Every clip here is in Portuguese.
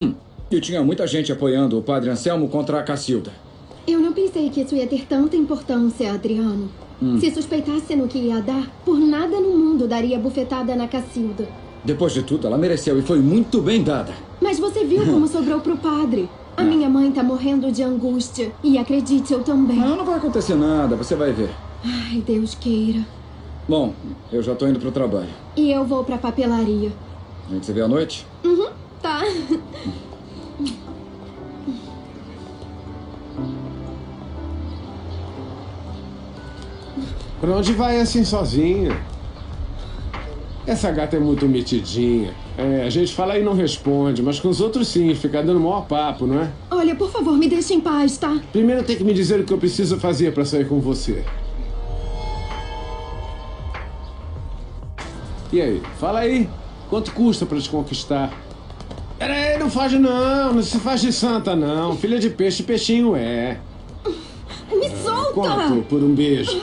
E tinha muita gente apoiando o padre Anselmo contra a Cacilda. Eu não pensei que isso ia ter tanta importância, Adriano. Se suspeitasse no que ia dar, por nada no mundo daria bufetada na Cacilda. Depois de tudo, ela mereceu e foi muito bem dada. Mas você viu como sobrou pro padre. A minha mãe tá morrendo de angústia. E acredite, eu também. Não vai acontecer nada, você vai ver. Ai, Deus queira. Bom, eu já tô indo pro trabalho. E eu vou pra papelaria. A gente se vê à noite? Uhum, tá. Pra onde vai assim sozinha? Essa gata é muito metidinha. A gente fala e não responde, mas com os outros sim, fica dando maior papo, não é? Olha, por favor, me deixe em paz, tá? Primeiro tem que me dizer o que eu preciso fazer pra sair com você. E aí, fala aí. Quanto custa pra te conquistar? Peraí, não faz não se faz de santa não. Filha de peixe, peixinho é. Me solta! Quanto por um beijo?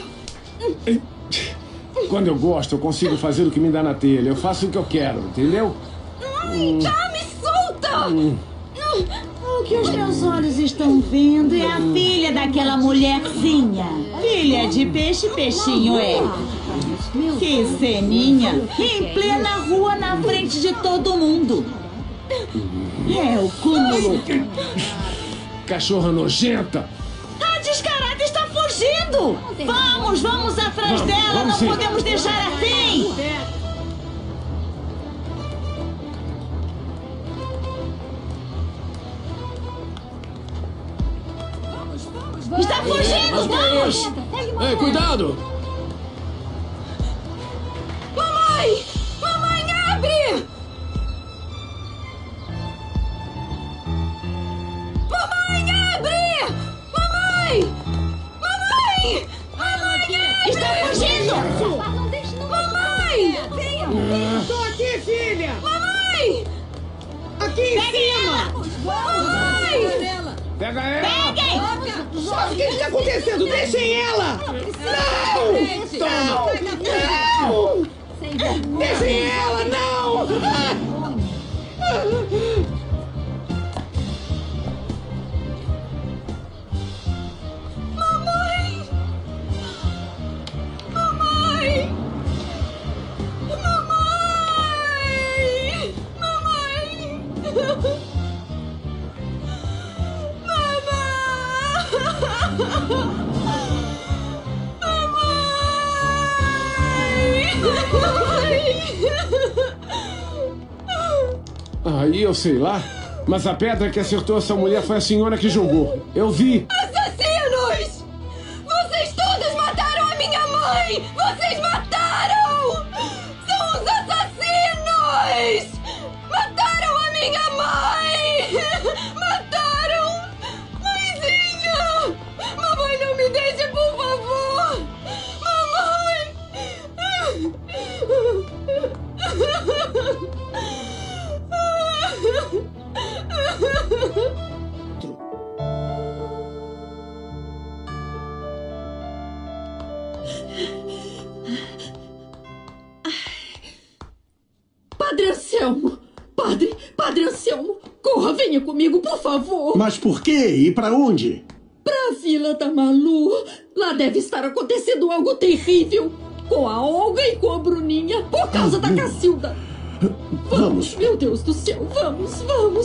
Quando eu gosto, eu consigo fazer o que me dá na telha. Eu faço o que eu quero, entendeu? Tá, me solta! O que os meus olhos estão vendo é a filha daquela mulherzinha. Filha de peixe, peixinho é. Que ceninha! Em plena rua, na frente de todo mundo. É o cúmulo. Cachorra nojenta! A descarada está fugindo! Vamos atrás dela! vamos Não sim. podemos deixar assim! Está fugindo! Vamos! Ei, cuidado! Mamãe! Mamãe, abre! Mamãe, abre! Mamãe! Mamãe! Mamãe, abre! Está fugindo! Mamãe! Tô aqui, filha! Mamãe! Aqui em cima! Mamãe! Pega ela! Peguem! O que está acontecendo? Deixem ela! Não! Não! Deixem ela! Não! Mamãe! Mamãe! Mamãe! Mamãe! Aí eu sei lá, mas a pedra que acertou essa mulher foi a senhora que jogou. Eu vi. Assassinos! Vocês todos mataram a minha mãe! Vocês mataram! São os assassinos! Mataram a minha mãe! Mataram! Mãezinha! Mamãe, não me deixe, por favor! Padre Anselmo! Padre Anselmo! Corra, venha comigo, por favor! Mas por quê? E pra onde? Pra Vila da Malu! Lá deve estar acontecendo algo terrível! Com a Olga e com a Bruninha, por causa da Cacilda! Vamos! Meu Deus do céu! Vamos!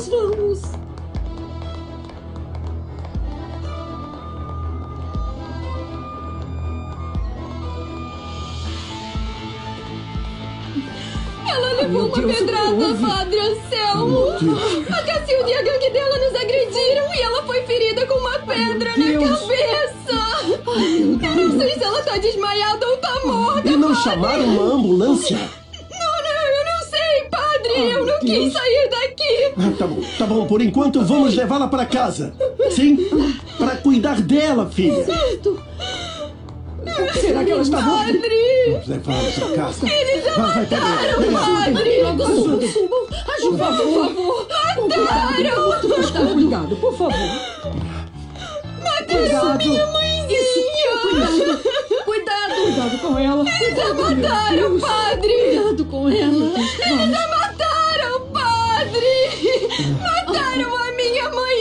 Ela levou uma pedrada, Padre Anselmo! A Cacilda e a gangue dela nos agrediram e ela foi ferida com uma pedra na cabeça! Eu não sei se ela tá desmaiada ou tá morta! E não padre. chamaram uma ambulância? Não, eu não sei, padre! Eu não quis sair daqui! Tá bom. Por enquanto, vamos levá-la pra casa. Sim? Pra cuidar dela, filha. Certo! Será que ela está morta? Padre! Vamos levá-la pra casa. Eles a Vai, pega ela. padre! Logo subam! Ajuda, por favor! Mataram! Cuidado, por favor! Mataram minha mãezinha! Cuidado com ela! Eles a mataram, padre! Cuidado com ela! Eles a mataram, padre! Mataram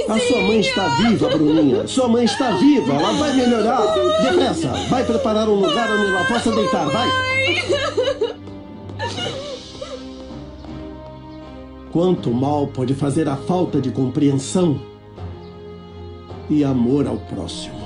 A sua mãe está viva, Bruninha. Sua mãe está viva. Ela vai melhorar. Depressa. Vai preparar um lugar onde ela possa deitar. Vai. Quanto mal pode fazer a falta de compreensão e amor ao próximo.